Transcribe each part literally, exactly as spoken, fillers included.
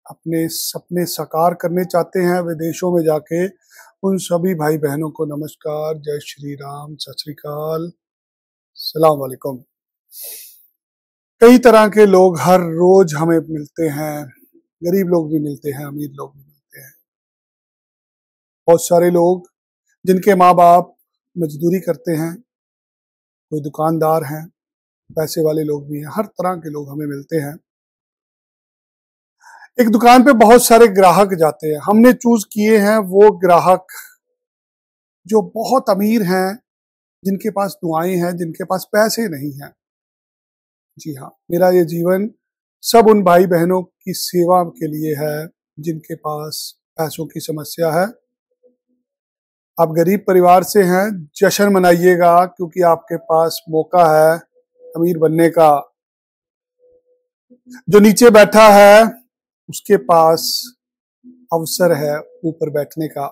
अपने सपने साकार करने चाहते हैं विदेशों में जाके, उन सभी भाई बहनों को नमस्कार, जय श्री राम, सत श्री अकाल, सलाम वालेकुम। कई तरह के लोग हर रोज हमें मिलते हैं, गरीब लोग भी मिलते हैं, अमीर लोग भी मिलते हैं। बहुत सारे लोग जिनके माँ बाप मजदूरी करते हैं, कोई दुकानदार हैं, पैसे वाले लोग भी हैं, हर तरह के लोग हमें मिलते हैं। एक दुकान पे बहुत सारे ग्राहक जाते हैं, हमने चूज किए हैं वो ग्राहक जो बहुत अमीर हैं, जिनके पास दुआएं हैं, जिनके पास पैसे नहीं हैं। जी हाँ, मेरा ये जीवन सब उन भाई बहनों की सेवा के लिए है जिनके पास पैसों की समस्या है। आप गरीब परिवार से हैं, जश्न मनाइएगा क्योंकि आपके पास मौका है अमीर बनने का। जो नीचे बैठा है उसके पास अवसर है ऊपर बैठने का।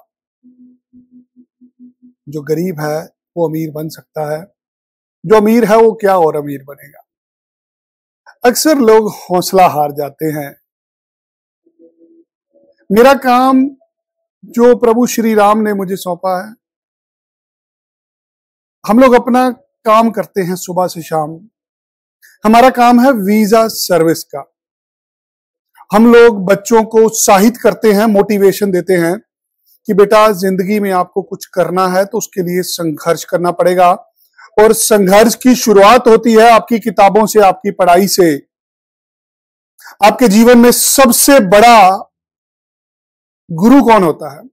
जो गरीब है वो अमीर बन सकता है, जो अमीर है वो क्या और अमीर बनेगा। अक्सर लोग हौसला हार जाते हैं। मेरा काम जो प्रभु श्री राम ने मुझे सौंपा है, हम लोग अपना काम करते हैं सुबह से शाम। हमारा काम है वीजा सर्विस का। हम लोग बच्चों को उत्साहित करते हैं, मोटिवेशन देते हैं कि बेटा जिंदगी में आपको कुछ करना है तो उसके लिए संघर्ष करना पड़ेगा, और संघर्ष की शुरुआत होती है आपकी किताबों से, आपकी पढ़ाई से। आपके जीवन में सबसे बड़ा गुरु कौन होता है?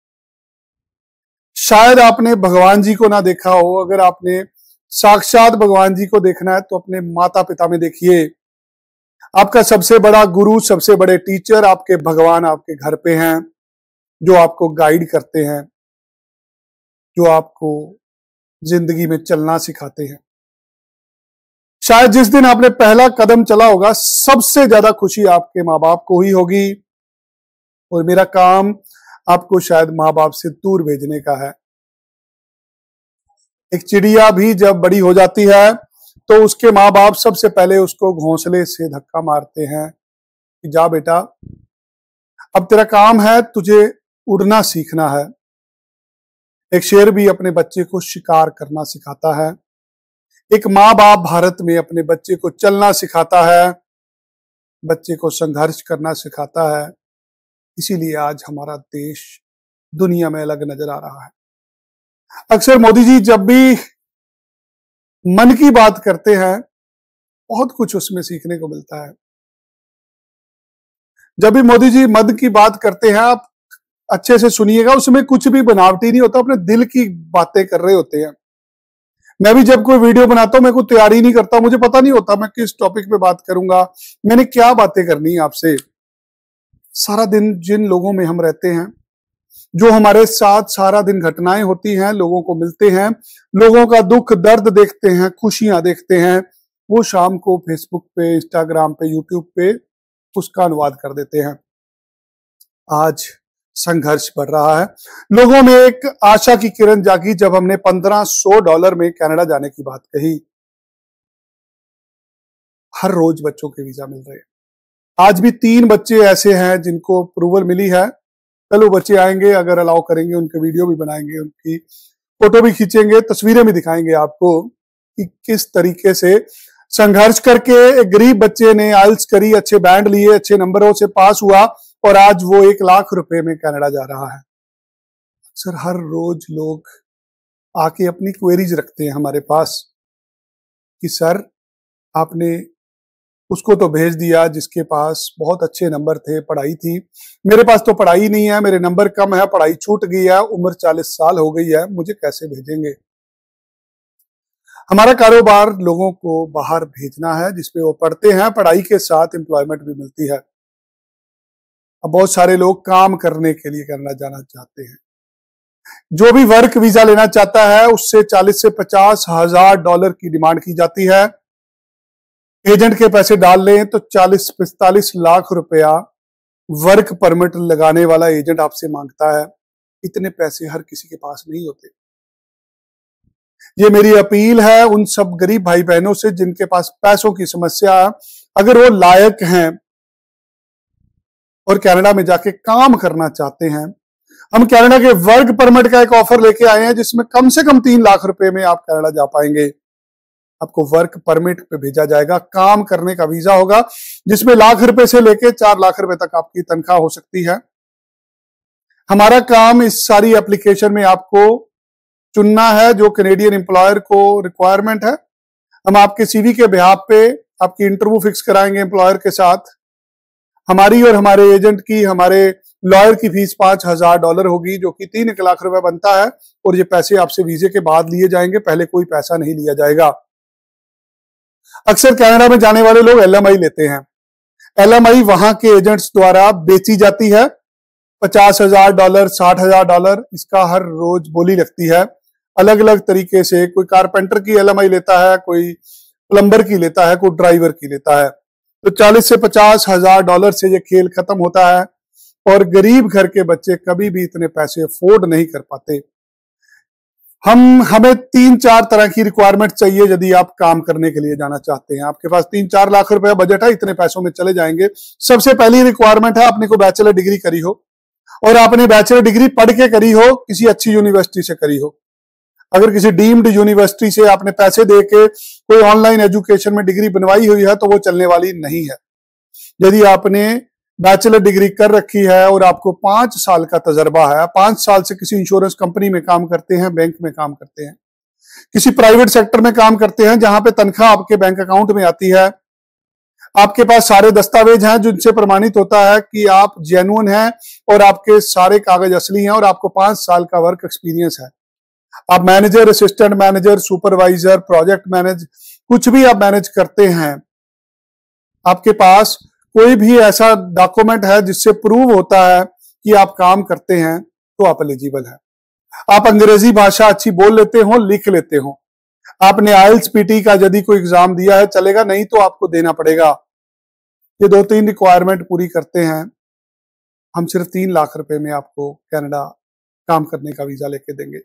शायद आपने भगवान जी को ना देखा हो। अगर आपने साक्षात भगवान जी को देखना है तो अपने माता पिता में देखिए। आपका सबसे बड़ा गुरु, सबसे बड़े टीचर आपके भगवान आपके घर पे हैं, जो आपको गाइड करते हैं, जो आपको जिंदगी में चलना सिखाते हैं। शायद जिस दिन आपने पहला कदम चला होगा, सबसे ज्यादा खुशी आपके माँ बाप को ही होगी, और मेरा काम आपको शायद माँ बाप से दूर भेजने का है। एक चिड़िया भी जब बड़ी हो जाती है तो उसके माँ बाप सबसे पहले उसको घोंसले से धक्का मारते हैं कि जा बेटा, अब तेरा काम है, तुझे उड़ना सीखना है। एक शेर भी अपने बच्चे को शिकार करना सिखाता है। एक माँ बाप भारत में अपने बच्चे को चलना सिखाता है, बच्चे को संघर्ष करना सिखाता है। इसीलिए आज हमारा देश दुनिया में अलग नजर आ रहा है। अक्सर मोदी जी जब भी मन की बात करते हैं, बहुत कुछ उसमें सीखने को मिलता है। जब भी मोदी जी मन की बात करते हैं, आप अच्छे से सुनिएगा, उसमें कुछ भी बनावटी नहीं होता, अपने दिल की बातें कर रहे होते हैं। मैं भी जब कोई वीडियो बनाता हूं, मैं कोई तैयारी नहीं करता, मुझे पता नहीं होता मैं किस टॉपिक पे बात करूंगा, मैंने क्या बातें करनी है आपसे। सारा दिन जिन लोगों में हम रहते हैं, जो हमारे साथ सारा दिन घटनाएं होती हैं, लोगों को मिलते हैं, लोगों का दुख दर्द देखते हैं, खुशियां देखते हैं, वो शाम को फेसबुक पे, इंस्टाग्राम पे, यूट्यूब पे उसका अनुवाद कर देते हैं। आज संघर्ष बढ़ रहा है। लोगों में एक आशा की किरण जागी जब हमने पंद्रह सौ डॉलर में कनाडा जाने की बात कही। हर रोज बच्चों के वीजा मिल रहे हैं। आज भी तीन बच्चे ऐसे हैं जिनको अप्रूवल मिली है। कल वो बच्चे आएंगे, अगर अलाउ करेंगे उनके वीडियो भी बनाएंगे, उनकी फोटो भी खींचेंगे, तस्वीरें भी दिखाएंगे आपको कि किस तरीके से संघर्ष करके एक गरीब बच्चे ने आइल्स करी, अच्छे बैंड लिए, अच्छे नंबरों से पास हुआ, और आज वो एक लाख रुपए में कनाडा जा रहा है। अक्सर हर रोज लोग आके अपनी क्वेरीज रखते हैं हमारे पास कि सर आपने उसको तो भेज दिया जिसके पास बहुत अच्छे नंबर थे, पढ़ाई थी, मेरे पास तो पढ़ाई नहीं है, मेरे नंबर कम है, पढ़ाई छूट गई है, उम्र चालीस साल हो गई है, मुझे कैसे भेजेंगे। हमारा कारोबार लोगों को बाहर भेजना है जिसपे वो पढ़ते हैं, पढ़ाई के साथ एम्प्लॉयमेंट भी मिलती है। अब बहुत सारे लोग काम करने के लिए कनाडा जाना चाहते हैं। जो भी वर्क वीजा लेना चाहता है उससे चालीस से पचास हजार डॉलर की डिमांड की जाती है। एजेंट के पैसे डाल लें तो चालीस पैंतालीस लाख रुपया वर्क परमिट लगाने वाला एजेंट आपसे मांगता है। इतने पैसे हर किसी के पास नहीं होते। ये मेरी अपील है उन सब गरीब भाई बहनों से जिनके पास पैसों की समस्या है। अगर वो लायक हैं, और कनाडा में जाके काम करना चाहते हैं, हम कनाडा के वर्क परमिट का एक ऑफर लेके आए हैं जिसमें कम से कम तीन लाख रुपए में आप कनाडा जा पाएंगे। आपको वर्क परमिट पे भेजा जाएगा, काम करने का वीजा होगा जिसमें लाख रुपए से लेके चार लाख रुपए तक आपकी तनख्वाह हो सकती है। हमारा काम इस सारी एप्लीकेशन में आपको चुनना है जो कैनेडियन एम्प्लॉयर को रिक्वायरमेंट है। हम आपके सीवी के बिहाफ पे आपकी इंटरव्यू फिक्स कराएंगे एम्प्लॉयर के साथ। हमारी और हमारे एजेंट की, हमारे लॉयर की फीस पांच हजार डॉलर होगी जो कि तीन एक लाख रुपए बनता है, और ये पैसे आपसे वीजे के बाद लिए जाएंगे, पहले कोई पैसा नहीं लिया जाएगा। अक्सर कनाडा में जाने वाले लोग एल एम आई लेते हैं। एल एम आई वहां के एजेंट्स द्वारा बेची जाती है, पचास हजार डॉलर, साठ हजार डॉलर, इसका हर रोज बोली लगती है अलग अलग तरीके से। कोई कारपेंटर की एल एम आई लेता है, कोई प्लम्बर की लेता है, कोई ड्राइवर की लेता है। तो चालीस से पचास हजार डॉलर से ये खेल खत्म होता है, और गरीब घर के बच्चे कभी भी इतने पैसे अफोर्ड नहीं कर पाते। हम हमें तीन चार तरह की रिक्वायरमेंट चाहिए यदि आप काम करने के लिए जाना चाहते हैं। आपके पास तीन चार लाख रुपए बजट है, इतने पैसों में चले जाएंगे। सबसे पहली रिक्वायरमेंट है आपने को बैचलर डिग्री करी हो, और आपने बैचलर डिग्री पढ़ के करी हो, किसी अच्छी यूनिवर्सिटी से करी हो। अगर किसी डीम्ड यूनिवर्सिटी से आपने पैसे दे के कोई ऑनलाइन एजुकेशन में डिग्री बनवाई हुई है तो वो चलने वाली नहीं है। यदि आपने बैचलर डिग्री कर रखी है और आपको पांच साल का तजर्बा है, पांच साल से किसी इंश्योरेंस कंपनी में काम करते हैं, बैंक में काम करते हैं, किसी प्राइवेट सेक्टर में काम करते हैं जहां पे तनख्वाह आपके बैंक अकाउंट में आती है, आपके पास सारे दस्तावेज हैं जिनसे प्रमाणित होता है कि आप जेन्युइन हैं और आपके सारे कागज असली हैं, और आपको पांच साल का वर्क एक्सपीरियंस है, आप manager, assistant manager, supervisor, project manage, कुछ भी आप मैनेज करते हैं, आपके पास कोई भी ऐसा डॉक्यूमेंट है जिससे प्रूव होता है कि आप काम करते हैं, तो आप एलिजिबल है। आप अंग्रेजी भाषा अच्छी बोल लेते हो, लिख लेते हो, आपने आइल्स पीटी का यदि कोई एग्जाम दिया है चलेगा, नहीं तो आपको देना पड़ेगा। ये दो तीन रिक्वायरमेंट पूरी करते हैं, हम सिर्फ तीन लाख रुपए में आपको कनाडा काम करने का वीजा लेके देंगे।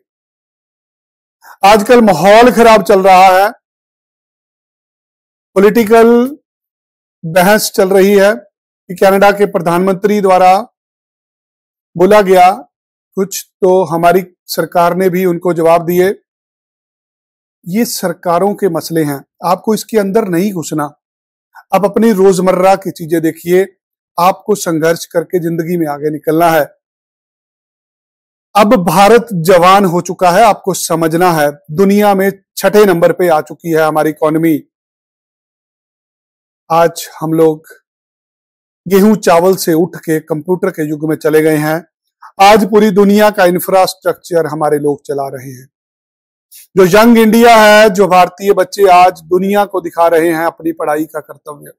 आजकल माहौल खराब चल रहा है, पॉलिटिकल बहस चल रही है कि कनाडा के प्रधानमंत्री द्वारा बोला गया कुछ, तो हमारी सरकार ने भी उनको जवाब दिए। ये सरकारों के मसले हैं, आपको इसके अंदर नहीं घुसना। आप अपनी रोजमर्रा की चीजें देखिए, आपको संघर्ष करके जिंदगी में आगे निकलना है। अब भारत जवान हो चुका है, आपको समझना है। दुनिया में छठे नंबर पे आ चुकी है हमारी इकोनॉमी। आज हम लोग गेहूं चावल से उठ के कंप्यूटर के युग में चले गए हैं। आज पूरी दुनिया का इंफ्रास्ट्रक्चर हमारे लोग चला रहे हैं। जो यंग इंडिया है, जो भारतीय बच्चे आज दुनिया को दिखा रहे हैं अपनी पढ़ाई का कर्तव्य।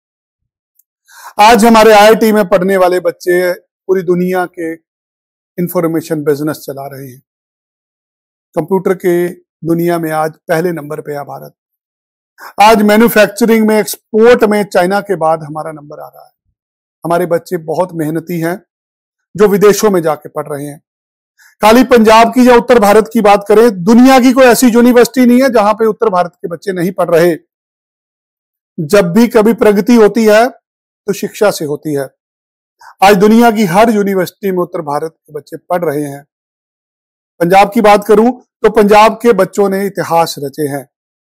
आज हमारे आई आई टी में पढ़ने वाले बच्चे पूरी दुनिया के इंफॉर्मेशन बिजनेस चला रहे हैं। कंप्यूटर के दुनिया में आज पहले नंबर पे है भारत। आज मैन्युफैक्चरिंग में, एक्सपोर्ट में चाइना के बाद हमारा नंबर आ रहा है। हमारे बच्चे बहुत मेहनती हैं जो विदेशों में जाके पढ़ रहे हैं। खाली पंजाब की या उत्तर भारत की बात करें, दुनिया की कोई ऐसी यूनिवर्सिटी नहीं है जहां पे उत्तर भारत के बच्चे नहीं पढ़ रहे। जब भी कभी प्रगति होती है तो शिक्षा से होती है। आज दुनिया की हर यूनिवर्सिटी में उत्तर भारत के बच्चे पढ़ रहे हैं। पंजाब की बात करूं तो पंजाब के बच्चों ने इतिहास रचे हैं।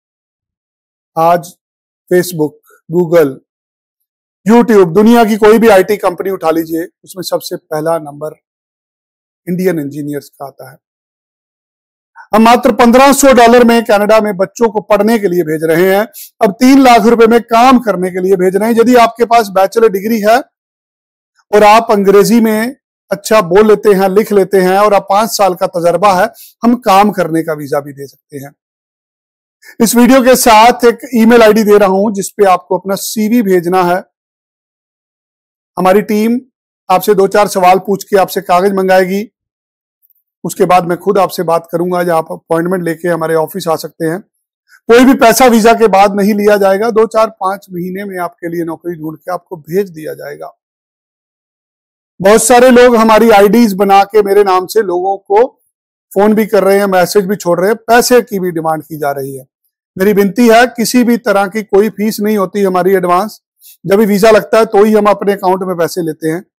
आज फेसबुक, गूगल, यूट्यूब, दुनिया की कोई भी आई टी कंपनी उठा लीजिए, उसमें सबसे पहला नंबर इंडियन इंजीनियर्स का आता है। हम मात्र पंद्रह सौ डॉलर में कनाडा में बच्चों को पढ़ने के लिए भेज रहे हैं। अब तीन लाख रुपए में काम करने के लिए भेज रहे हैं। यदि आपके पास बैचलर डिग्री है और आप अंग्रेजी में अच्छा बोल लेते हैं, लिख लेते हैं, और आप पांच साल का तजर्बा है, हम काम करने का वीजा भी दे सकते हैं। इस वीडियो के साथ एक ईमेल आईडी दे रहा हूं जिसपे आपको अपना सीवी भेजना है। हमारी टीम आपसे दो चार सवाल पूछ के आपसे कागज मंगाएगी। उसके बाद मैं खुद आपसे बात करूंगा, या आप अपॉइंटमेंट लेके हमारे ऑफिस आ सकते हैं। कोई भी पैसा वीजा के बाद नहीं लिया जाएगा। दो चार पांच महीने में आपके लिए नौकरी ढूंढ के आपको भेज दिया जाएगा। बहुत सारे लोग हमारी आईडीज बना के मेरे नाम से लोगों को फोन भी कर रहे हैं, मैसेज भी छोड़ रहे हैं, पैसे की भी डिमांड की जा रही है। मेरी विनती है, किसी भी तरह की कोई फीस नहीं होती हमारी एडवांस। जब भी वीजा लगता है तो ही हम अपने अकाउंट में पैसे लेते हैं।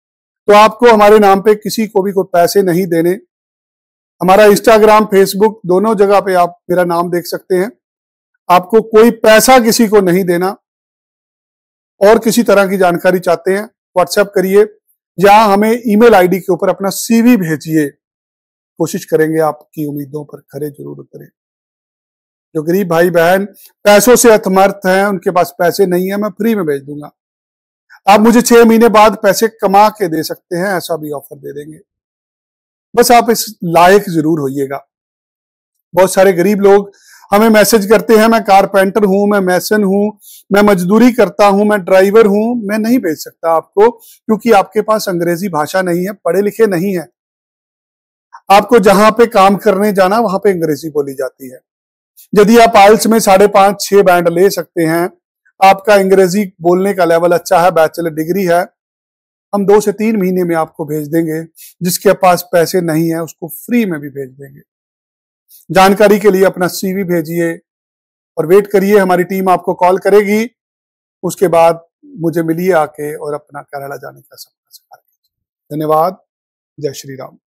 तो आपको हमारे नाम पे किसी को भी कोई पैसे नहीं देने। हमारा इंस्टाग्राम, फेसबुक दोनों जगह पे आप मेरा नाम देख सकते हैं। आपको कोई पैसा किसी को नहीं देना। और किसी तरह की जानकारी चाहते हैं, व्हाट्सएप करिए या हमें ईमेल आईडी के ऊपर अपना सीवी भेजिए। कोशिश करेंगे आपकी उम्मीदों पर खरे जरूर उतरे। जो गरीब भाई बहन पैसों से असमर्थ हैं, उनके पास पैसे नहीं है, मैं फ्री में भेज दूंगा। आप मुझे छह महीने बाद पैसे कमा के दे सकते हैं, ऐसा भी ऑफर दे देंगे। बस आप इस लायक जरूर होइएगा। बहुत सारे गरीब लोग हमें मैसेज करते हैं, मैं कारपेंटर हूं, मैं मैसन हूं, मैं मजदूरी करता हूं, मैं ड्राइवर हूं। मैं नहीं भेज सकता आपको, क्योंकि आपके पास अंग्रेजी भाषा नहीं है, पढ़े लिखे नहीं है। आपको जहां पे काम करने जाना, वहां पे अंग्रेजी बोली जाती है। यदि आप आइल्स में साढ़े पांच छह बैंड ले सकते हैं, आपका अंग्रेजी बोलने का लेवल अच्छा है, बैचलर डिग्री है, हम दो से तीन महीने में आपको भेज देंगे। जिसके पास पैसे नहीं है उसको फ्री में भी भेज देंगे। जानकारी के लिए अपना सीवी भेजिए और वेट करिए, हमारी टीम आपको कॉल करेगी। उसके बाद मुझे मिलिए आके और अपना कनाडा जाने का सपना साकार कीजिए। धन्यवाद। जय श्री राम।